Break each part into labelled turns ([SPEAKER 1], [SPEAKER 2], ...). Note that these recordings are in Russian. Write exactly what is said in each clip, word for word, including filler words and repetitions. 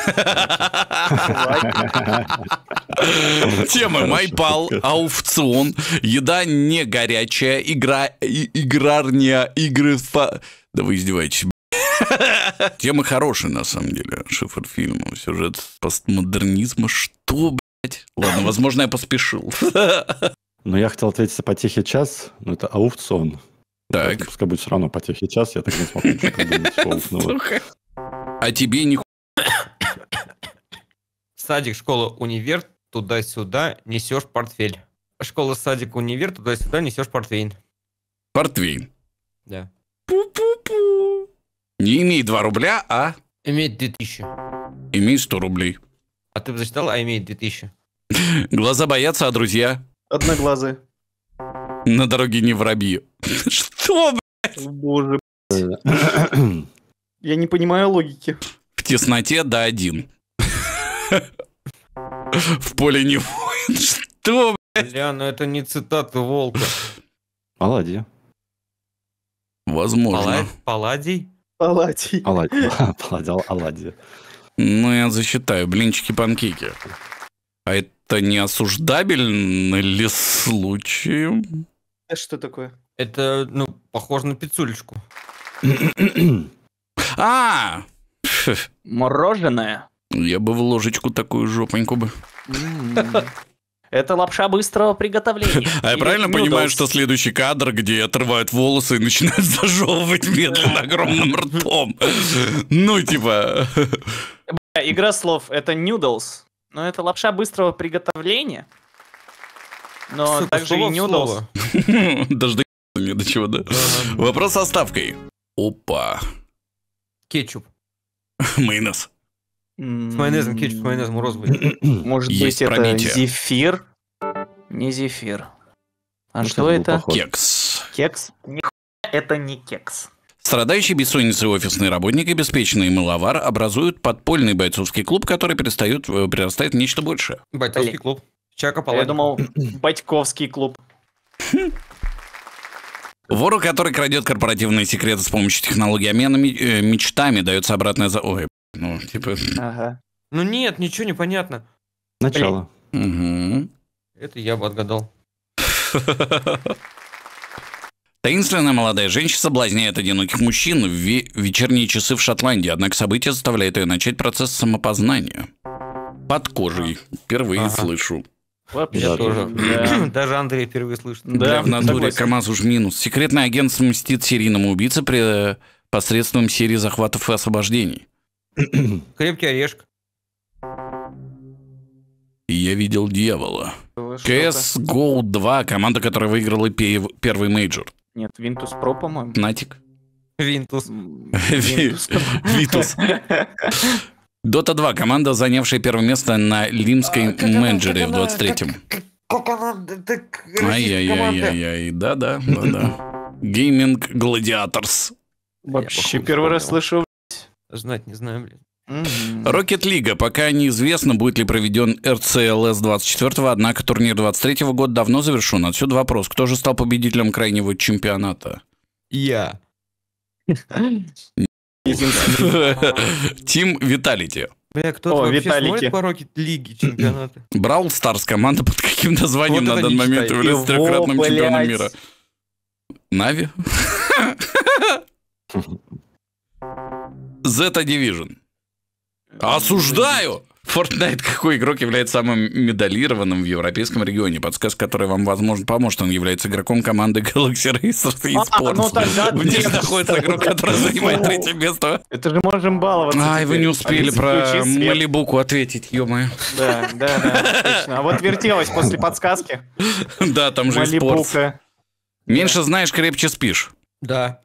[SPEAKER 1] Тема Майпал, аукцион, еда не горячая, игра, и, играрня, игры... Фа... Да вы издеваетесь. Тема хорошая, на самом деле, шифр фильма. Сюжет постмодернизма. Что, блядь? Ладно, возможно, я поспешил.
[SPEAKER 2] Ну, я хотел ответить по тихий час, но это аукцион.
[SPEAKER 1] Так.
[SPEAKER 2] Пускай будет все равно по тихий час, я так не смогу ничего придумать.
[SPEAKER 1] А тебе не
[SPEAKER 3] Садик, школа, универ, туда-сюда несешь портфель. Школа, садик, универ, туда-сюда несешь портфель.
[SPEAKER 1] Портвейн.
[SPEAKER 3] Да.
[SPEAKER 1] Пу-пу-пу. Не имей два рубля, а
[SPEAKER 3] Имеет две тысячи.
[SPEAKER 1] имей сто рублей.
[SPEAKER 3] А ты бы зачитал, а имеет две тысячи.
[SPEAKER 1] Глаза боятся, а друзья
[SPEAKER 4] Одноглазые.
[SPEAKER 1] на дороге не воробьи. Что, блядь?
[SPEAKER 4] О, боже. Я не понимаю логики.
[SPEAKER 1] В тесноте да один. В поле не воин. Что, блядь?
[SPEAKER 3] Бля, ну это не цитаты Волка.
[SPEAKER 2] Оладьи.
[SPEAKER 1] Возможно.
[SPEAKER 3] Пала- Палладий?
[SPEAKER 4] Палатий.
[SPEAKER 2] Оладьи. Палладьи, оладьи.
[SPEAKER 1] Ну, я засчитаю. Блинчики-панкейки. А это не осуждабельно ли случаем?
[SPEAKER 4] Это что такое?
[SPEAKER 3] Это, ну, похоже на пиццулечку.
[SPEAKER 1] А!
[SPEAKER 4] Мороженое.
[SPEAKER 1] Я бы в ложечку такую жопоньку бы.
[SPEAKER 4] М. Это лапша быстрого приготовления.
[SPEAKER 1] А я
[SPEAKER 4] Или
[SPEAKER 1] правильно понимаю,
[SPEAKER 4] noodles.
[SPEAKER 1] что следующий кадр, где отрывают волосы и начинают зажевывать медленно огромным ртом? Ну, типа...
[SPEAKER 4] Игра слов. Это noodles. Но это лапша быстрого приготовления. Но
[SPEAKER 3] Сука,
[SPEAKER 4] также и
[SPEAKER 3] слово в
[SPEAKER 4] noodles.
[SPEAKER 3] слово.
[SPEAKER 1] Даже до не до чего, да? Вопрос со ставкой. Опа.
[SPEAKER 3] Кетчуп.
[SPEAKER 1] Майонез.
[SPEAKER 3] С майонезом, кетчуп с майонезом розовый.
[SPEAKER 4] Может
[SPEAKER 1] Есть
[SPEAKER 4] быть, это
[SPEAKER 1] пробитие.
[SPEAKER 4] зефир? Не зефир. А
[SPEAKER 2] Ну,
[SPEAKER 4] что
[SPEAKER 2] был
[SPEAKER 4] это?
[SPEAKER 2] похож.
[SPEAKER 1] Кекс.
[SPEAKER 4] Кекс? Нихуя, это не кекс.
[SPEAKER 1] Страдающий бессонницей офисный работник и обеспеченный мыловар образуют подпольный бойцовский клуб, который перестает, э, прирастает в нечто большее.
[SPEAKER 3] Бойцовский
[SPEAKER 4] Блин.
[SPEAKER 3] клуб. Чака
[SPEAKER 4] Я
[SPEAKER 3] Палладий.
[SPEAKER 4] думал, Батьковский клуб.
[SPEAKER 1] Вору, который крадет корпоративные секреты с помощью технологии обмена ми- э, мечтами, дается обратная за... Ой, ну, типа...
[SPEAKER 4] Ага.
[SPEAKER 3] Ну нет, ничего не понятно.
[SPEAKER 2] Начало.
[SPEAKER 1] Мгм.
[SPEAKER 3] Это я бы отгадал.
[SPEAKER 1] Таинственная молодая женщина соблазняет одиноких мужчин в ве- вечерние часы в Шотландии, однако событие заставляет ее начать процесс самопознания. Под кожей. Впервые
[SPEAKER 3] Ага.
[SPEAKER 1] слышу.
[SPEAKER 4] Вообще
[SPEAKER 2] Я
[SPEAKER 3] тоже.
[SPEAKER 4] Да.
[SPEAKER 3] Даже Андрей впервые слышит.
[SPEAKER 4] Да,
[SPEAKER 1] Бля, в натуре
[SPEAKER 4] согласен.
[SPEAKER 1] КамАЗ уж минус. Секретный агент мстит серийному убийце при посредством серии захватов и освобождений.
[SPEAKER 3] Крепкий орешек.
[SPEAKER 1] И я видел дьявола.
[SPEAKER 4] Было
[SPEAKER 1] си эс
[SPEAKER 4] что-то.
[SPEAKER 1] го два, команда, которая выиграла пе- первый мейджор.
[SPEAKER 4] Нет, Винтус Про, по-моему.
[SPEAKER 1] Натик.
[SPEAKER 3] Винтус.
[SPEAKER 4] М,
[SPEAKER 1] Ви-
[SPEAKER 4] Винтус.
[SPEAKER 1] Витус. Дота два, команда, занявшая первое место на Лимской менеджере в двадцать третьем.
[SPEAKER 3] Как она... так,
[SPEAKER 1] Ай-яй-яй-яй-яй. Да-да, да-да. Гейминг Гладиаторс.
[SPEAKER 4] Вообще
[SPEAKER 3] Я
[SPEAKER 4] первый раз
[SPEAKER 3] вспомнил.
[SPEAKER 4] слышу.
[SPEAKER 3] Знать не знаю, блин.
[SPEAKER 4] Мгм.
[SPEAKER 1] Рокет Лига. Пока неизвестно, будет ли проведен эр си эл эс двадцать четыре, однако турнир двадцать третьего года давно завершен. Отсюда вопрос, кто же стал победителем крайнего чемпионата?
[SPEAKER 3] Я.
[SPEAKER 1] Тим Виталити.
[SPEAKER 3] Бля, кто-то
[SPEAKER 4] О,
[SPEAKER 3] вообще
[SPEAKER 4] Виталики.
[SPEAKER 3] смотрит по Рокет Лиги чемпионаты?
[SPEAKER 1] Брал Старс команда под каким названием
[SPEAKER 3] Вот
[SPEAKER 1] на
[SPEAKER 3] это
[SPEAKER 1] данный
[SPEAKER 3] не
[SPEAKER 1] момент
[SPEAKER 3] читай.
[SPEAKER 1] является
[SPEAKER 4] Его,
[SPEAKER 1] трехкратным чемпионом
[SPEAKER 4] блядь.
[SPEAKER 1] мира? Нави? Zeta Division. Осуждаю! Fortnite, какой игрок является самым медалированным в европейском регионе? Подсказка, которая вам, возможно, поможет. Он является игроком команды Galaxy Racers
[SPEAKER 4] А, ну
[SPEAKER 1] eSports.
[SPEAKER 4] тогда
[SPEAKER 1] В ней
[SPEAKER 4] нет.
[SPEAKER 1] находится игрок, который занимает третье место.
[SPEAKER 4] Это же можем баловаться.
[SPEAKER 1] Ай, вы
[SPEAKER 4] теперь.
[SPEAKER 1] не успели
[SPEAKER 4] Алиса,
[SPEAKER 1] про
[SPEAKER 4] включи свет.
[SPEAKER 1] Малибуку ответить, ё-моё.
[SPEAKER 4] Да, да, да, точно. А вот вертелась после подсказки.
[SPEAKER 1] Да, там же eSports.
[SPEAKER 4] Малибука.
[SPEAKER 1] Меньше знаешь, крепче спишь.
[SPEAKER 3] Да.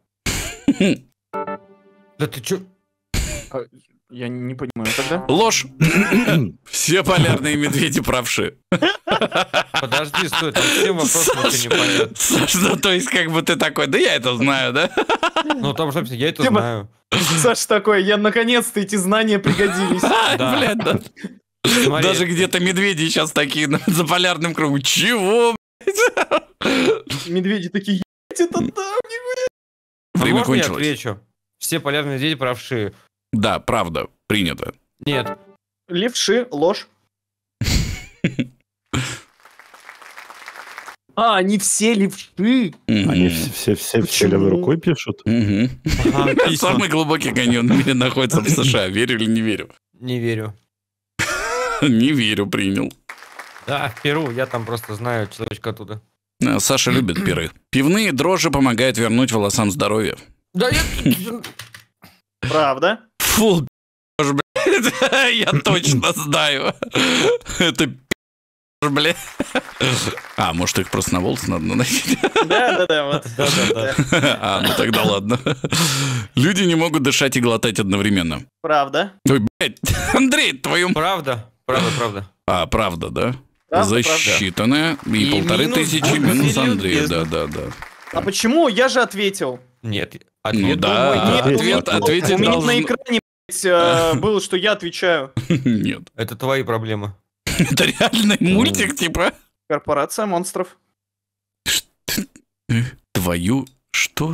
[SPEAKER 3] Да ты чё?
[SPEAKER 4] А, Я не понимаю тогда.
[SPEAKER 1] Ложь. Все полярные медведи правши.
[SPEAKER 3] Подожди, стой, там всем вопросом вообще непонятно.
[SPEAKER 1] Саш, ну то есть как бы ты такой, да я это знаю, да?
[SPEAKER 3] Ну там же написано, я это
[SPEAKER 4] Тема-
[SPEAKER 3] знаю.
[SPEAKER 4] Саш такой, я наконец-то эти знания пригодились.
[SPEAKER 3] Да.
[SPEAKER 1] Блядь, да.
[SPEAKER 3] Смотри,
[SPEAKER 1] Даже где-то медведи сейчас такие на- за полярным кругом. Чего?
[SPEAKER 4] Медведи такие, ебать, это да.
[SPEAKER 3] а
[SPEAKER 1] Время
[SPEAKER 3] можно я
[SPEAKER 1] кончилось.
[SPEAKER 3] отвечу? Все полярные медведи правши.
[SPEAKER 1] Да, правда, принято.
[SPEAKER 3] Нет,
[SPEAKER 4] Левши, ложь. А, они все левши.
[SPEAKER 2] Они все, все, все левой рукой пишут?
[SPEAKER 1] Самый глубокий каньон в мире находится в США. Верю или не верю?
[SPEAKER 3] Не верю.
[SPEAKER 1] Не верю, принял.
[SPEAKER 3] Да, в Перу, я там просто знаю человечка оттуда.
[SPEAKER 1] Саша любит перы. Пивные дрожжи помогают вернуть волосам здоровье.
[SPEAKER 3] Да я...
[SPEAKER 4] Правда?
[SPEAKER 1] Фу, блядь, я точно знаю. Это пи***, блядь. А, может, их просто на волосы надо наносить?
[SPEAKER 4] Да-да-да, вот.
[SPEAKER 3] Да-да-да.
[SPEAKER 1] А, ну тогда ладно. Люди не могут дышать и глотать одновременно.
[SPEAKER 4] Правда.
[SPEAKER 1] Ой, блядь, Андрей, твою...
[SPEAKER 3] Правда, правда, правда.
[SPEAKER 1] А, правда, да?
[SPEAKER 4] Правда,
[SPEAKER 1] Засчитано. И,
[SPEAKER 3] И
[SPEAKER 1] полторы
[SPEAKER 3] минус
[SPEAKER 1] тысячи
[SPEAKER 3] двадцать
[SPEAKER 1] минус
[SPEAKER 3] миллион
[SPEAKER 1] Андрей.
[SPEAKER 3] бездна.
[SPEAKER 1] Да, да, да.
[SPEAKER 4] А почему? Я же ответил.
[SPEAKER 3] Нет,
[SPEAKER 1] Ну
[SPEAKER 3] ответ был
[SPEAKER 1] да,
[SPEAKER 3] мой.
[SPEAKER 4] Нет,
[SPEAKER 1] ответ,
[SPEAKER 4] у меня-
[SPEAKER 1] ответить
[SPEAKER 4] У меня
[SPEAKER 1] должен-
[SPEAKER 4] на экране блядь, э, было, что я отвечаю.
[SPEAKER 1] Нет.
[SPEAKER 3] Это твои проблемы.
[SPEAKER 1] Это реальный мультик, типа?
[SPEAKER 4] Корпорация монстров.
[SPEAKER 1] Твою что?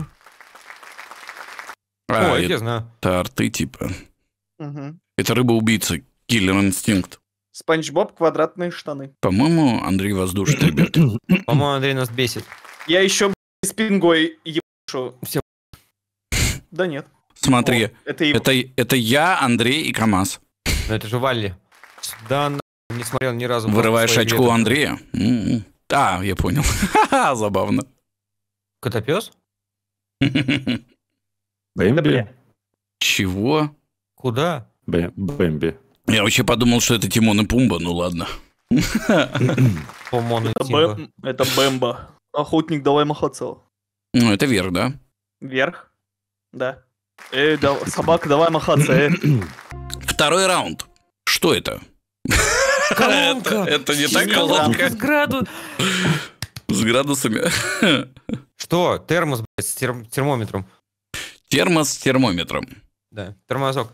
[SPEAKER 3] Ой,
[SPEAKER 1] А,
[SPEAKER 3] я знаю.
[SPEAKER 1] это арты, типа.
[SPEAKER 4] Мгм.
[SPEAKER 1] Это рыба-убийца. Киллер инстинкт.
[SPEAKER 4] Спанч Боб, квадратные штаны.
[SPEAKER 1] По-моему, Андрей воздушит, ребят.
[SPEAKER 3] По-моему, Андрей нас бесит.
[SPEAKER 4] Я еще с пингой ебашу.
[SPEAKER 3] Всё.
[SPEAKER 4] Да нет.
[SPEAKER 1] Смотри,
[SPEAKER 4] О, это его.
[SPEAKER 1] это, это я, Андрей и КамАЗ.
[SPEAKER 3] Но это же Валли. Да, на... не смотрел ни разу.
[SPEAKER 1] Вырываешь
[SPEAKER 3] свои
[SPEAKER 1] очко у
[SPEAKER 3] билеты.
[SPEAKER 1] Андрея. М-м. А, я понял. Ха-ха, забавно.
[SPEAKER 3] Котопес?
[SPEAKER 2] Бэмби?
[SPEAKER 4] бля.
[SPEAKER 1] Чего?
[SPEAKER 3] Куда?
[SPEAKER 2] Бэ- Бэмби.
[SPEAKER 1] Я вообще подумал, что это Тимон и Пумба, ну ладно.
[SPEAKER 3] По-моему,
[SPEAKER 4] Это, Бэм- это Бэмбо. Охотник, давай махаться.
[SPEAKER 1] Ну, это вверх, да?
[SPEAKER 4] Вверх. Да. Эй, да- собака, давай махаться. э.
[SPEAKER 1] Второй раунд. Что это?
[SPEAKER 3] Колонка!
[SPEAKER 1] Это, это не так
[SPEAKER 4] Колонка.
[SPEAKER 1] колонка.
[SPEAKER 3] С граду...
[SPEAKER 1] С градусами.
[SPEAKER 3] Что? Термос, блядь, с терм- термометром.
[SPEAKER 1] Термос с термометром.
[SPEAKER 3] Да, тормозок.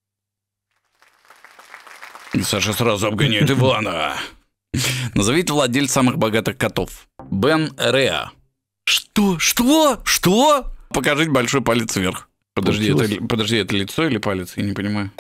[SPEAKER 1] Саша сразу обгоняет Ивана. Назовите владельца самых богатых котов. Бен Реа. Что? Что? Что? Покажите большой палец вверх. Подожди, это, подожди, это лицо или палец? Я не понимаю.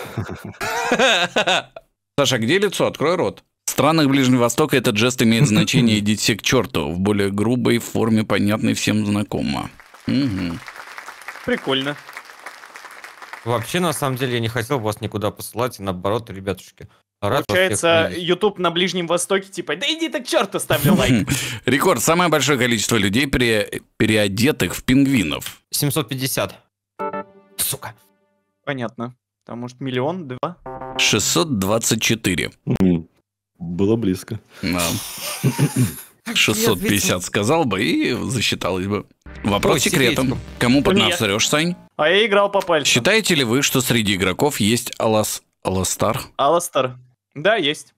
[SPEAKER 1] Саша, где лицо? Открой рот. В странах Ближнего Востока этот жест имеет значение «идите все к черту» в более грубой форме, понятной всем знакомо. Угу.
[SPEAKER 4] Прикольно.
[SPEAKER 3] Вообще, на самом деле, я не хотел вас никуда посылать, и наоборот, ребятушки. Рад вас всех
[SPEAKER 4] Получается,
[SPEAKER 3] видеть.
[SPEAKER 4] YouTube на Ближнем Востоке, типа, да иди ты к черту, ставлю лайк.
[SPEAKER 1] Рекорд. Самое большое количество людей, пере- переодетых в пингвинов.
[SPEAKER 3] семьсот пятьдесят. Сука.
[SPEAKER 4] Понятно. Там, может, миллион, два?
[SPEAKER 1] шестьсот двадцать четыре.
[SPEAKER 2] М, Было близко.
[SPEAKER 1] Да. шестьсот пятьдесят сказал бы и засчиталось бы. Вопрос
[SPEAKER 3] Ой,
[SPEAKER 1] секретом.
[SPEAKER 3] секретиком.
[SPEAKER 1] Кому под
[SPEAKER 4] Нет.
[SPEAKER 1] нас срешь, Сань?
[SPEAKER 4] А я играл по пальцам.
[SPEAKER 1] Считаете ли вы, что среди игроков есть Алас... Аластар?
[SPEAKER 4] Аластер. Да, есть.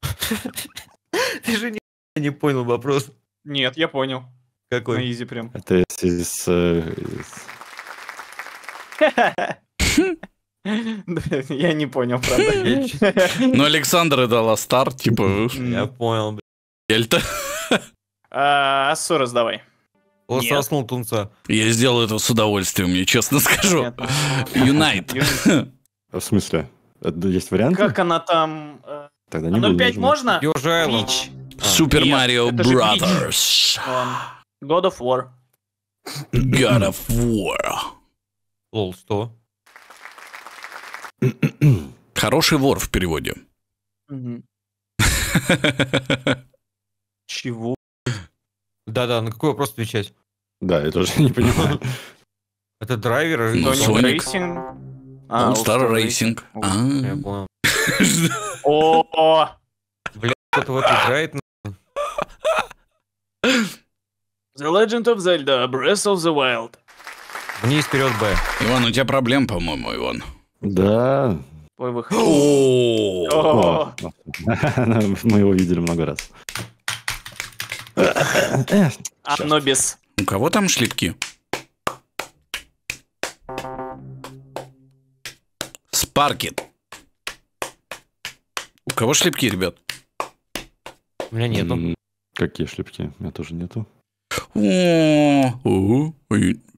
[SPEAKER 3] Ты же не, не понял вопрос.
[SPEAKER 4] Нет, я понял. На
[SPEAKER 3] Какой?
[SPEAKER 4] изи прям.
[SPEAKER 2] Это из... из, э, из-
[SPEAKER 4] Я не понял, правда.
[SPEAKER 1] Ну, Александр это Аластар, типа
[SPEAKER 3] Я понял, блядь.
[SPEAKER 1] Эльта.
[SPEAKER 4] А, Ассурас давай.
[SPEAKER 3] Он
[SPEAKER 4] Нет.
[SPEAKER 3] соснул тунца.
[SPEAKER 1] Я сделал это с удовольствием, я честно скажу.
[SPEAKER 4] Нет.
[SPEAKER 1] Юнайт.
[SPEAKER 2] В смысле? Это есть варианты?
[SPEAKER 4] Как она там... э,
[SPEAKER 2] Тогда
[SPEAKER 4] а
[SPEAKER 2] не буду
[SPEAKER 4] ноль пять
[SPEAKER 2] нажимать.
[SPEAKER 4] можно?
[SPEAKER 3] Южа Айленд.
[SPEAKER 4] Вич.
[SPEAKER 1] Супер
[SPEAKER 4] Нет,
[SPEAKER 1] Марио
[SPEAKER 4] это же Глич.
[SPEAKER 1] Brothers.
[SPEAKER 4] Ладно. God of War.
[SPEAKER 1] God of War.
[SPEAKER 3] Лол, что?
[SPEAKER 1] Хороший вор в переводе.
[SPEAKER 4] Мгм. Чего?
[SPEAKER 3] Да-да, на какой вопрос отвечать?
[SPEAKER 2] Да, я тоже не понимаю.
[SPEAKER 3] Это драйвер?
[SPEAKER 1] Ну,
[SPEAKER 3] или-
[SPEAKER 4] Sonic
[SPEAKER 1] Sonic.
[SPEAKER 4] Racing. А,
[SPEAKER 1] All Star
[SPEAKER 4] All-Star
[SPEAKER 1] Racing.
[SPEAKER 3] Я
[SPEAKER 1] А.
[SPEAKER 3] понял.
[SPEAKER 4] О,
[SPEAKER 3] Блядь, кто-то в это играет.
[SPEAKER 4] The Legend of Zelda: Breath of the Wild.
[SPEAKER 3] Вниз, вперед, Б.
[SPEAKER 1] Иван, у тебя проблем, по-моему, Иван.
[SPEAKER 2] Да.
[SPEAKER 4] Твой выход.
[SPEAKER 1] О,
[SPEAKER 4] О,
[SPEAKER 2] О, мы его видели много раз. Э,
[SPEAKER 4] Анубис.
[SPEAKER 1] у кого там шлепки? Спаркет. У кого шлепки, ребят?
[SPEAKER 3] У меня нету.
[SPEAKER 2] м, Какие шлепки? У меня тоже нету.
[SPEAKER 1] О, о, ой, э.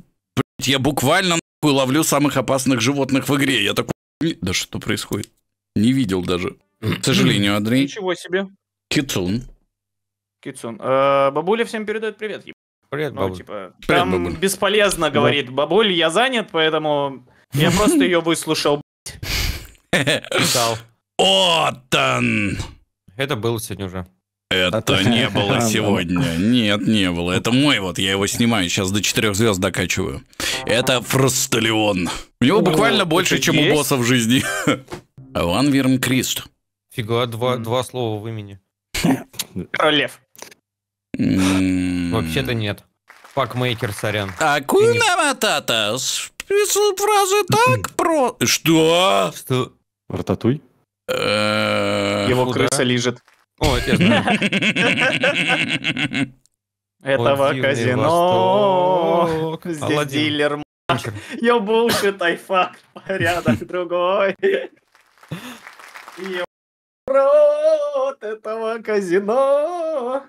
[SPEAKER 1] Блядь, я буквально нахуй ловлю самых опасных животных в игре. Я такой... Да что происходит? Не видел даже. К сожалению, Андрей.
[SPEAKER 4] Ничего себе.
[SPEAKER 1] Кицун.
[SPEAKER 4] Кицун. Э, бабуля всем передает привет. еб-
[SPEAKER 3] Привет,
[SPEAKER 4] Ну,
[SPEAKER 3] бабуль.
[SPEAKER 4] типа,
[SPEAKER 1] Привет,
[SPEAKER 4] там
[SPEAKER 1] бабуль.
[SPEAKER 4] бесполезно, говорит бабуль, я занят, поэтому я просто ее выслушал.
[SPEAKER 3] Устал.
[SPEAKER 1] Отан!
[SPEAKER 3] Это было сегодня уже.
[SPEAKER 1] Это не было сегодня. Нет, не было. Это мой вот, я его снимаю. Сейчас до четырех звезд докачиваю. Это Фросталион. У него
[SPEAKER 4] О,
[SPEAKER 1] буквально больше,
[SPEAKER 4] это
[SPEAKER 1] чем у
[SPEAKER 4] есть?
[SPEAKER 1] босса в жизни. Ван Вирм Крист.
[SPEAKER 3] Фига, два,
[SPEAKER 4] М.
[SPEAKER 3] два слова в имени.
[SPEAKER 4] Королев.
[SPEAKER 1] М.
[SPEAKER 3] Вообще-то нет. Пакмейкер, сорян.
[SPEAKER 1] Акуна Матата. Фразы так про... Что?
[SPEAKER 3] Что?
[SPEAKER 2] Рататуй?
[SPEAKER 1] Э,
[SPEAKER 4] Его
[SPEAKER 3] куда?
[SPEAKER 4] крыса лежит.
[SPEAKER 3] О, это я знаю.
[SPEAKER 4] Этого
[SPEAKER 3] дивный
[SPEAKER 4] казино.
[SPEAKER 3] Восток.
[SPEAKER 4] Здесь
[SPEAKER 3] Аладдин.
[SPEAKER 4] дилер. м- Я bullshit, I fuck. Порядок другой. Я рот этого казино.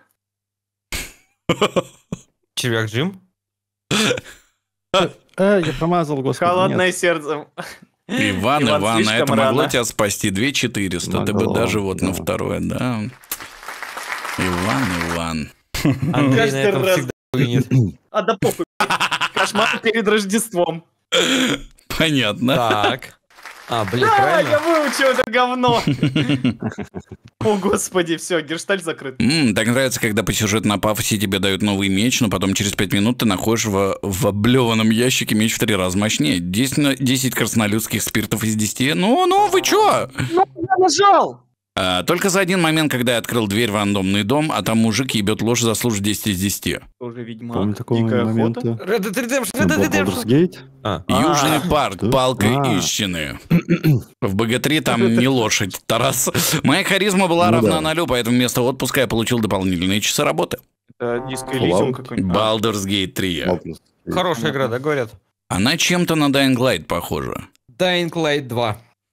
[SPEAKER 3] Червяк Джим?
[SPEAKER 2] Э, я промазал, господи.
[SPEAKER 4] Холодное
[SPEAKER 2] нет.
[SPEAKER 4] сердце.
[SPEAKER 1] Иван,
[SPEAKER 4] Иван,
[SPEAKER 1] Иван,
[SPEAKER 4] слишком
[SPEAKER 1] это могло
[SPEAKER 4] рано.
[SPEAKER 1] тебя спасти. две тысячи четыреста. Ты бы
[SPEAKER 2] Могло,
[SPEAKER 1] даже вот на
[SPEAKER 2] да.
[SPEAKER 1] второе, да. Иван, Иван.
[SPEAKER 3] Андрей на
[SPEAKER 4] Каждый
[SPEAKER 3] этом
[SPEAKER 4] раз.
[SPEAKER 3] всегда винит.
[SPEAKER 4] А да похуй. Кошмар перед Рождеством.
[SPEAKER 1] Понятно.
[SPEAKER 3] Так. А, блин,
[SPEAKER 4] Да, я
[SPEAKER 3] правильно?
[SPEAKER 4] выучил это говно. О, господи, все, гештальт закрыт.
[SPEAKER 1] М, так нравится, когда по сюжету на пафосе тебе дают новый меч, но потом через пять минут ты находишь в, в облеванном ящике меч в три раза мощнее. десять, на- десять краснолюдских спиртов из десяти. Ну, ну, вы чё?
[SPEAKER 4] Ну, я нажал.
[SPEAKER 1] А, только за один момент, когда я открыл дверь в рандомный дом, а там мужик ебет ложь, заслужит десять из десяти.
[SPEAKER 4] Тоже ведьмак.
[SPEAKER 2] Помню такого
[SPEAKER 4] Дикая
[SPEAKER 2] момента.
[SPEAKER 4] охота.
[SPEAKER 3] Red Dead Redemption,
[SPEAKER 2] Ну,
[SPEAKER 3] Red Dead
[SPEAKER 2] Baldur's
[SPEAKER 3] Redemption.
[SPEAKER 2] Gate?
[SPEAKER 3] А,
[SPEAKER 1] Южный
[SPEAKER 4] А,
[SPEAKER 1] парк,
[SPEAKER 2] что?
[SPEAKER 1] палка
[SPEAKER 2] А.
[SPEAKER 1] истины. В бэ гэ три там не лошадь, Тарас. Моя харизма была
[SPEAKER 2] Ну
[SPEAKER 1] равна
[SPEAKER 2] да.
[SPEAKER 1] нулю, поэтому вместо отпуска я получил дополнительные часы работы.
[SPEAKER 4] Это диско
[SPEAKER 2] Fallout.
[SPEAKER 4] Элизиум какой-нибудь. А,
[SPEAKER 1] Baldur's Gate три.
[SPEAKER 2] Baldur's Gate.
[SPEAKER 3] хорошая игра, да, говорят?
[SPEAKER 1] Она чем-то на Dying Light похожа.
[SPEAKER 3] Dying Light два.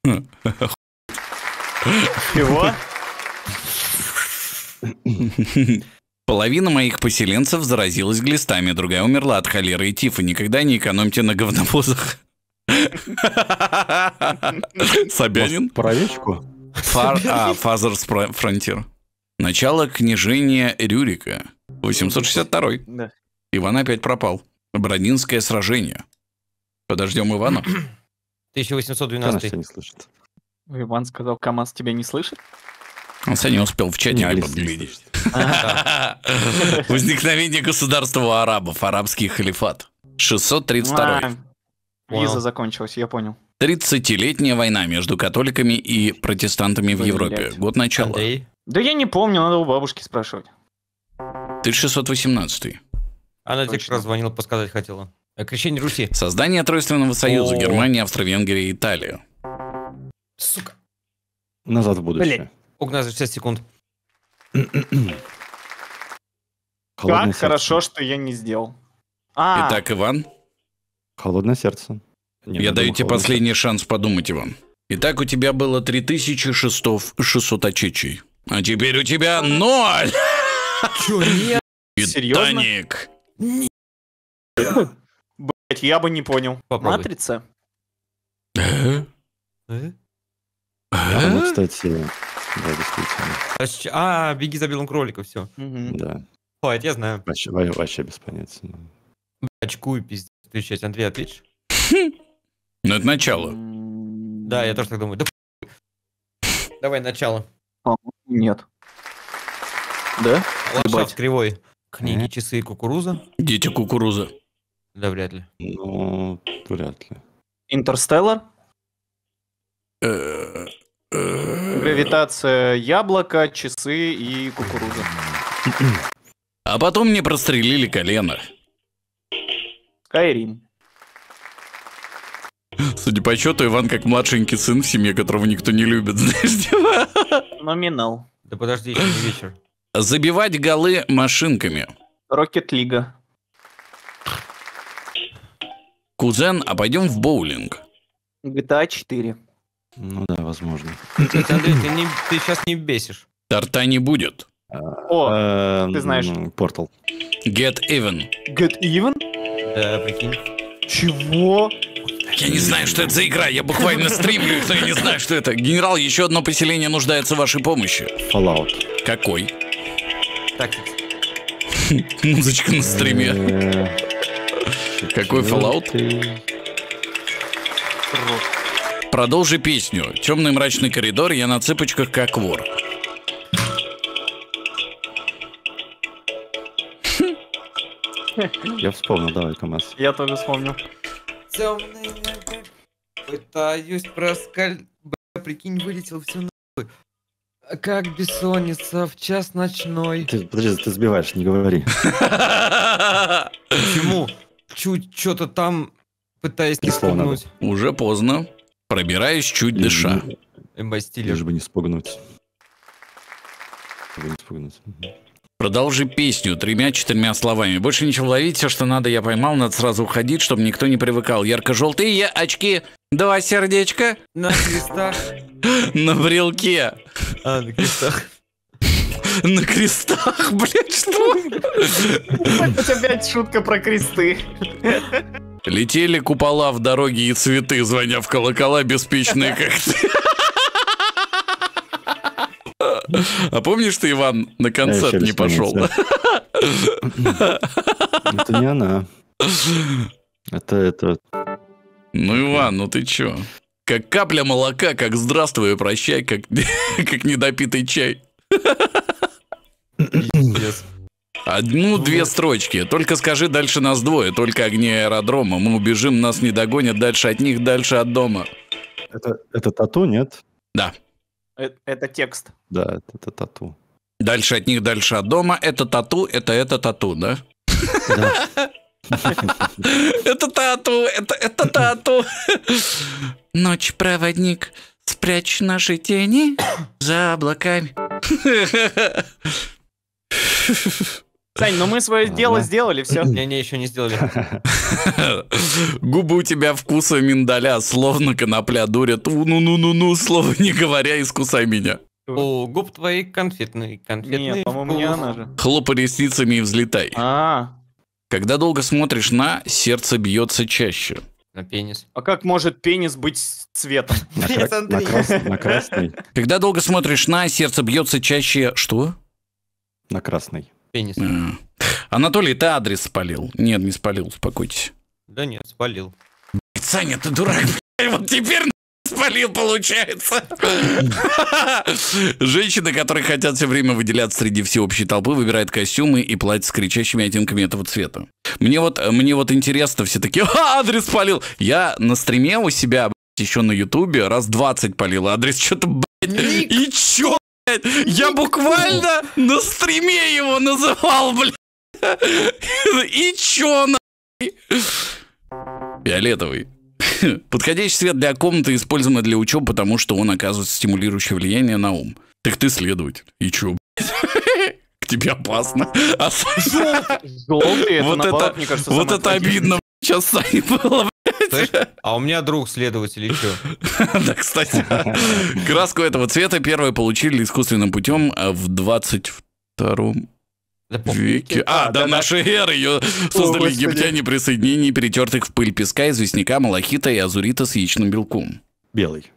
[SPEAKER 4] Чего?
[SPEAKER 1] Половина моих поселенцев заразилась глистами, другая умерла от холеры и тифа. Никогда не экономьте на говновозах. Собянин?
[SPEAKER 2] Может, про овечку?
[SPEAKER 1] Фар... А, Father's Frontier. Начало княжения Рюрика. восемьсот шестьдесят второй.
[SPEAKER 4] Да.
[SPEAKER 1] Иван опять пропал. Бородинское сражение. Подождем Ивана.
[SPEAKER 3] тысяча восемьсот
[SPEAKER 2] Она
[SPEAKER 3] двенадцатый.
[SPEAKER 2] тебя не слышит.
[SPEAKER 4] Иван сказал, КамАЗ тебя не слышит?
[SPEAKER 1] Он не успел в
[SPEAKER 2] Не,
[SPEAKER 1] чатике
[SPEAKER 2] Алиса не
[SPEAKER 1] подглядеть.
[SPEAKER 2] слышит.
[SPEAKER 1] Возникновение государства у арабов. Арабский халифат. шестьсот тридцать второй.
[SPEAKER 4] А, Виза закончилась, я понял.
[SPEAKER 1] тридцатилетняя война между католиками и протестантами в
[SPEAKER 4] Блядь.
[SPEAKER 1] Европе. Год начала.
[SPEAKER 3] Андрей.
[SPEAKER 4] Да я не помню, надо у бабушки спрашивать.
[SPEAKER 1] тысяча шестьсот восемнадцатый.
[SPEAKER 3] Она тебе как
[SPEAKER 4] Точно.
[SPEAKER 3] раз звонила, подсказать хотела. О крещении Руси.
[SPEAKER 1] Создание Тройственного союза.
[SPEAKER 3] О.
[SPEAKER 1] Германия, Австро-Венгрия и Италия.
[SPEAKER 3] Сука.
[SPEAKER 2] Назад в будущее.
[SPEAKER 3] Окна за шестьдесят секунд.
[SPEAKER 2] Холодное
[SPEAKER 4] Как
[SPEAKER 2] сердце.
[SPEAKER 4] хорошо, что я не сделал. А,
[SPEAKER 1] Итак, Иван,
[SPEAKER 2] Холодное сердце. Не,
[SPEAKER 1] я даю
[SPEAKER 2] думал,
[SPEAKER 1] тебе
[SPEAKER 2] холодное
[SPEAKER 1] последний шанс подумать, Иван. Итак, у тебя было три тысячи шестьсот очечей. А теперь у тебя ноль!
[SPEAKER 3] Чё, нет?
[SPEAKER 4] Серьезно?
[SPEAKER 1] Титаник.
[SPEAKER 4] блять, я бы не понял.
[SPEAKER 3] Попробуй.
[SPEAKER 4] Матрица?
[SPEAKER 1] Э?
[SPEAKER 3] Э?
[SPEAKER 2] сердце. Ну,
[SPEAKER 1] Э?
[SPEAKER 2] кстати, да, действительно.
[SPEAKER 3] А, щ- А, беги за белым кроликом, все.
[SPEAKER 4] Мгм.
[SPEAKER 2] Да.
[SPEAKER 3] О, это я знаю.
[SPEAKER 2] Вообще, во- вообще без понятия. Ну,
[SPEAKER 3] Очкую, пиздец. Отвечать. Андрей, ответишь?
[SPEAKER 1] Ну, это начало.
[SPEAKER 4] М,
[SPEAKER 3] Да, я тоже так думаю. Да Давай начало.
[SPEAKER 4] Нет. Да?
[SPEAKER 3] Ландшафт
[SPEAKER 4] Ебать.
[SPEAKER 3] кривой. Книги,
[SPEAKER 2] Э?
[SPEAKER 3] часы и кукуруза?
[SPEAKER 1] Дети кукуруза.
[SPEAKER 3] Да, вряд ли.
[SPEAKER 2] ну, вряд ли.
[SPEAKER 4] Интерстеллар?
[SPEAKER 1] Э, э.
[SPEAKER 4] Гравитация яблоко, часы и кукуруза.
[SPEAKER 1] А потом мне прострелили колено.
[SPEAKER 4] Скайрим.
[SPEAKER 1] Судя по счету, Иван как младшенький сын в семье, которого никто не любит, знаешь, типа.
[SPEAKER 4] Номинал.
[SPEAKER 3] Да подожди, еще не вечер.
[SPEAKER 1] Забивать голы машинками.
[SPEAKER 4] Рокет Лига.
[SPEAKER 1] Кузен, а пойдем в боулинг.
[SPEAKER 4] джи ти эй четыре.
[SPEAKER 2] Ну да, возможно.
[SPEAKER 3] Кстати, Андрей, ты, не, ты сейчас не бесишь.
[SPEAKER 1] Торта не будет.
[SPEAKER 4] О,
[SPEAKER 2] Эм,
[SPEAKER 4] ты знаешь.
[SPEAKER 2] Портал.
[SPEAKER 1] Get even.
[SPEAKER 4] Get Even?
[SPEAKER 3] Да, прикинь.
[SPEAKER 4] Чего?
[SPEAKER 1] Я не знаю, что это за игра. Я буквально стримлю, но я не знаю, что это. Генерал, еще одно поселение нуждается в вашей помощи.
[SPEAKER 2] Fallout.
[SPEAKER 1] Какой?
[SPEAKER 3] Так,
[SPEAKER 1] Музычка на стриме.
[SPEAKER 2] Э,
[SPEAKER 1] Какой Fallout?
[SPEAKER 2] четвертый.
[SPEAKER 1] Продолжи песню. Темный мрачный коридор, я на цыпочках как вор.
[SPEAKER 2] Я вспомнил, давай, КамАЗ.
[SPEAKER 4] Я тоже вспомнил.
[SPEAKER 3] темный мир, пытаюсь проскаль... Бля, прикинь, вылетел все нахуй. А как бессонница в час ночной.
[SPEAKER 2] Ты, подожди, ты сбиваешь, не говори.
[SPEAKER 3] Почему? Чуть что-то там пытаясь не
[SPEAKER 2] Три слова надо.
[SPEAKER 3] спугнуть.
[SPEAKER 1] Уже поздно. Пробираюсь, чуть дыша.
[SPEAKER 3] Эмбастилер.
[SPEAKER 2] Лишь бы не спугнуть. Чтобы не спугнуть. Мгм.
[SPEAKER 1] Продолжи песню тремя-четырьмя словами. Больше ничего ловить, все, что надо, я поймал. Надо сразу уходить, чтобы никто не привыкал. Ярко-желтые очки, два сердечка
[SPEAKER 3] На крестах.
[SPEAKER 1] на брелке.
[SPEAKER 3] А, на крестах.
[SPEAKER 1] На крестах, блядь, что?
[SPEAKER 4] Опять шутка про кресты.
[SPEAKER 1] Летели купола в дороге и цветы, звоня в колокола, беспечные как ты. А помнишь, ты, Иван, на концерт
[SPEAKER 2] Я еще
[SPEAKER 1] не пошел?
[SPEAKER 2] Это не она. Это это.
[SPEAKER 1] Ну, Иван, ну ты чё? Как капля молока, как здравствуй и прощай, как, как недопитый чай.
[SPEAKER 3] Пиздец.
[SPEAKER 1] Одну-две строчки. Только скажи, дальше нас двое, только огни аэродрома. Мы убежим, нас не догонят, дальше от них, дальше от дома.
[SPEAKER 2] Это, это тату, нет?
[SPEAKER 1] Да.
[SPEAKER 4] Э, Это текст.
[SPEAKER 2] Да, это, это тату.
[SPEAKER 1] Дальше от них, дальше от дома. Это тату, это это тату, да?
[SPEAKER 2] Да.
[SPEAKER 1] Это тату, это это тату. Ночь, проводник, спрячь наши тени за облаками.
[SPEAKER 4] Сань, ну мы свое
[SPEAKER 2] Ладно.
[SPEAKER 4] дело сделали, все.
[SPEAKER 3] Не-не, еще не сделали.
[SPEAKER 1] Губы у тебя вкуса миндаля, словно конопля дурят. Ну-ну-ну-ну, слова не говоря, искусай меня.
[SPEAKER 3] О, губ твои конфетные, конфетные.
[SPEAKER 4] Нет, по-моему, не
[SPEAKER 3] вкус.
[SPEAKER 4] она же.
[SPEAKER 1] Хлопай ресницами и взлетай.
[SPEAKER 4] А,
[SPEAKER 1] Когда долго смотришь на, сердце бьется чаще.
[SPEAKER 3] На пенис.
[SPEAKER 4] а как может пенис быть цветом?
[SPEAKER 2] На, кра- на крас- на красный.
[SPEAKER 1] Когда долго смотришь на, сердце бьется чаще. Что?
[SPEAKER 2] На красный.
[SPEAKER 3] Пенис.
[SPEAKER 1] А. Анатолий, ты адрес спалил? Нет, не спалил, успокойтесь.
[SPEAKER 3] Да нет, спалил.
[SPEAKER 1] Саня, ты дурак, блядь, вот теперь спалил, получается. Женщины, которые хотят все время выделяться среди всеобщей толпы, выбирают костюмы и платья с кричащими оттенками этого цвета. Мне вот, мне вот интересно, все такие, а, адрес спалил. Я на стриме у себя, блядь, еще на ютубе раз двадцать палил адрес, что-то, блядь, и чё, блядь, я буквально на стриме его называл, блядь. И чё, нахуй? Фиолетовый. Подходящий цвет для комнаты используемый для учебы, потому что он оказывает стимулирующее влияние на ум. Так ты следователь. И чё, блядь? К тебе опасно. А
[SPEAKER 4] Желтый, это
[SPEAKER 1] вот
[SPEAKER 4] наоборот,
[SPEAKER 1] это,
[SPEAKER 4] мне кажется,
[SPEAKER 1] вот
[SPEAKER 4] самое
[SPEAKER 1] это обидно, сейчас Сане было,
[SPEAKER 3] Слышь, а у меня друг следователь еще.
[SPEAKER 1] да, кстати, краску этого цвета первые получили искусственным путем в двадцать втором веке. А, до нашей эры ее создали
[SPEAKER 4] Господи.
[SPEAKER 1] египтяне при соединении перетертых в пыль песка, известняка, малахита и азурита с яичным белком.
[SPEAKER 2] Белый.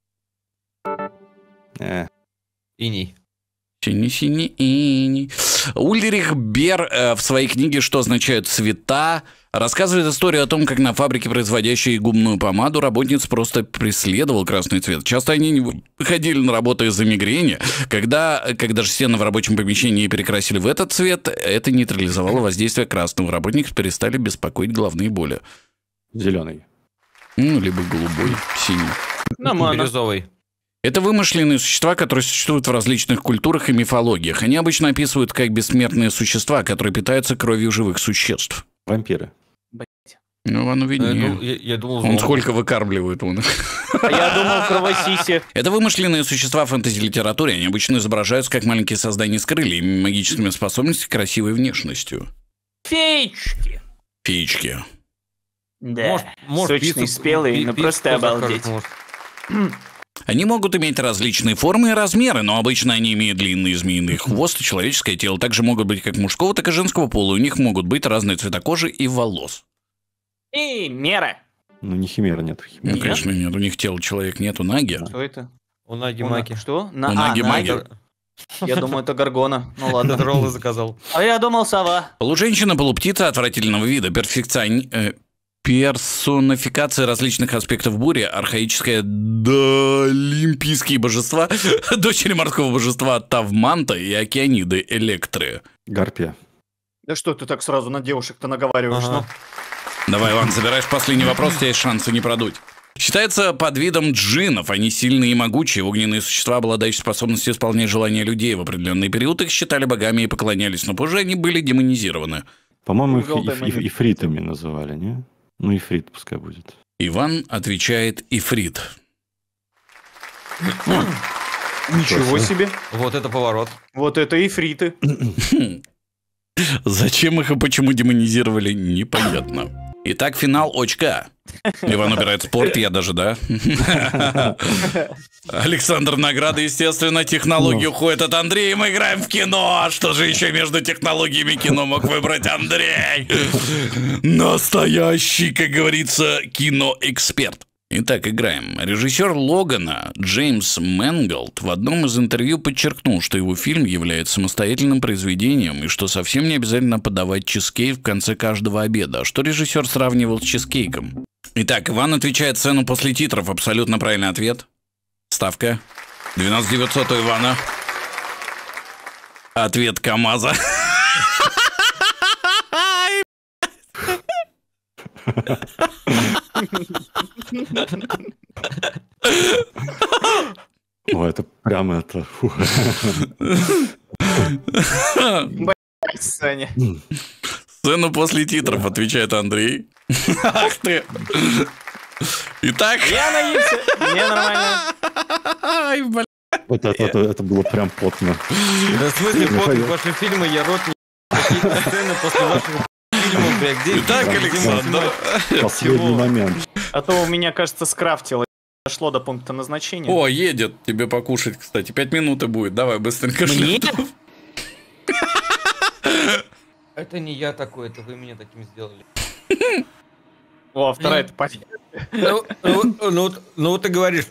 [SPEAKER 2] Э,
[SPEAKER 3] Иней.
[SPEAKER 1] Синий-синий-ини. Ульрих Бер э, в своей книге «Что означают цвета» рассказывает историю о том, как на фабрике, производящей губную помаду, работниц просто преследовал красный цвет. Часто они не выходили на работу из-за мигрени. Когда, когда же стены в рабочем помещении перекрасили в этот цвет, это нейтрализовало воздействие красного. Работников перестали беспокоить головные боли.
[SPEAKER 2] зеленый.
[SPEAKER 1] Ну, либо голубой, синий.
[SPEAKER 4] Нормально.
[SPEAKER 3] Бирюзовый.
[SPEAKER 1] Это вымышленные существа, которые существуют в различных культурах и мифологиях. Они обычно описывают как бессмертные существа, которые питаются кровью живых существ.
[SPEAKER 2] Вампиры.
[SPEAKER 1] Ну, оно
[SPEAKER 3] Э,
[SPEAKER 1] виднее.
[SPEAKER 3] ну, Я я думал,
[SPEAKER 1] Он
[SPEAKER 3] зомби.
[SPEAKER 1] сколько выкармливает он.
[SPEAKER 4] А я думал, кровосиси.
[SPEAKER 1] Это вымышленные существа в фэнтези-литературе. Они обычно изображаются как маленькие создания с крыльями, магическими способностями, красивой внешностью.
[SPEAKER 4] Феечки.
[SPEAKER 1] Феечки.
[SPEAKER 4] Да.
[SPEAKER 3] Может, может,
[SPEAKER 4] Сочный,
[SPEAKER 3] пиццу-
[SPEAKER 4] спелый,
[SPEAKER 3] пи-
[SPEAKER 4] ну
[SPEAKER 3] пиццу
[SPEAKER 4] просто
[SPEAKER 3] закажет,
[SPEAKER 4] обалдеть.
[SPEAKER 3] может.
[SPEAKER 1] Они могут иметь различные формы и размеры, но обычно они имеют длинный змеиный хвост и человеческое тело. Также могут быть как мужского, так и женского пола. У них могут быть разные цвета кожи и волос.
[SPEAKER 4] И мера.
[SPEAKER 2] Ну, не химера, нет. Химера.
[SPEAKER 1] Ну, конечно, нет. У них тела человек нету. Наги.
[SPEAKER 4] Что это?
[SPEAKER 3] У Наги
[SPEAKER 4] У на-
[SPEAKER 3] Маки.
[SPEAKER 4] Что? На...
[SPEAKER 1] У Наги
[SPEAKER 4] а,
[SPEAKER 1] Маги.
[SPEAKER 4] Наги. Я думаю, это Гаргона. Ну ладно.
[SPEAKER 3] Этот роллы заказал.
[SPEAKER 4] А я думал, сова.
[SPEAKER 1] Полуженщина, полуптица отвратительного вида, перфекцион... э, персонификация различных аспектов бури, архаическое доолимпийские божества, дочери морского божества Тавманта и океаниды Электры.
[SPEAKER 2] Гарпия.
[SPEAKER 4] Да что ты так сразу на девушек-то наговариваешь?
[SPEAKER 3] Ага.
[SPEAKER 1] Давай, Иван, забираешь последний вопрос, у тебя есть шансы не продуть. Считается подвидом джиннов. Они сильные и могучие, огненные существа, обладающие способностью исполнять желания людей. В определенный период их считали богами и поклонялись, но позже они были демонизированы.
[SPEAKER 2] По-моему, их
[SPEAKER 4] Голден
[SPEAKER 2] иф- иф-
[SPEAKER 4] момент.
[SPEAKER 2] ифритами называли, не? Ну, ифрит пускай будет.
[SPEAKER 1] Иван отвечает Ифрит.
[SPEAKER 4] Ничего себе.
[SPEAKER 3] Вот это поворот.
[SPEAKER 4] Вот это ифриты.
[SPEAKER 1] Зачем их и почему демонизировали, непонятно. Итак, финал очка. Иван убирает спорт, я даже, да? Александр, награда, естественно, технологии уходит от Андрея, мы играем в кино. Что же еще между технологиями кино мог выбрать Андрей? Настоящий, как говорится, киноэксперт. Итак, играем. Режиссер Логана Джеймс Мэнголд в одном из интервью подчеркнул, что его фильм является самостоятельным произведением и что совсем не обязательно подавать чизкейк в конце каждого обеда, а что режиссер сравнивал с чизкейком. Итак, Иван отвечает сцену после титров. Абсолютно правильный ответ. Ставка. двенадцать девятьсот у Ивана. Ответ КамАЗа.
[SPEAKER 2] О, это прямо это... фу.
[SPEAKER 4] Саня.
[SPEAKER 1] Сцену после титров, отвечает Андрей. Ах ты. Итак.
[SPEAKER 4] Я наелся. Мне нормально.
[SPEAKER 1] Ай, бля.
[SPEAKER 2] Вот это, это, это было прям потно.
[SPEAKER 3] Да в смысле,
[SPEAKER 2] Ну,
[SPEAKER 3] вот
[SPEAKER 2] пойдем.
[SPEAKER 3] ваши фильмы, я рот не... Какие-то сцены после ваших фильмов, бля, где...
[SPEAKER 1] Итак,
[SPEAKER 3] где
[SPEAKER 1] Александр.
[SPEAKER 2] Последний
[SPEAKER 3] Чего?
[SPEAKER 2] момент.
[SPEAKER 4] А то у меня, кажется, скрафтило. Дошло до пункта назначения.
[SPEAKER 1] О, едет тебе покушать, кстати. Пять минут и будет. Давай, быстренько.
[SPEAKER 4] Мне?
[SPEAKER 1] шлем.
[SPEAKER 3] Это не я такой, это вы меня таким сделали.
[SPEAKER 4] О, а вторая это понятно.
[SPEAKER 3] Ну, ну, ну, вот- ну, вот ты говоришь,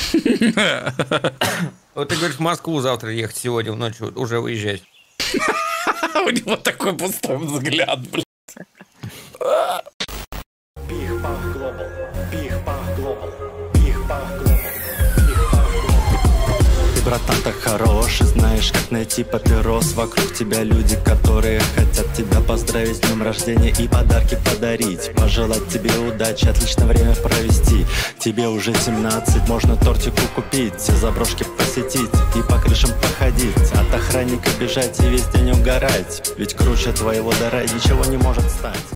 [SPEAKER 3] вот ты говоришь, в Москву завтра ехать сегодня в ночь, вот уже выезжать.
[SPEAKER 1] У него такой пустой взгляд, блин.
[SPEAKER 5] Ты, братан, так хорош, и знаешь, как найти папирос. Вокруг тебя люди, которые хотят тебя поздравить с днем рождения и подарки подарить. Пожелать тебе удачи, отлично время провести. Тебе уже семнадцать, можно тортику купить, все заброшки посетить и по крышам походить. От охранника бежать и весь день угорать, ведь круче твоего дара ничего не может стать.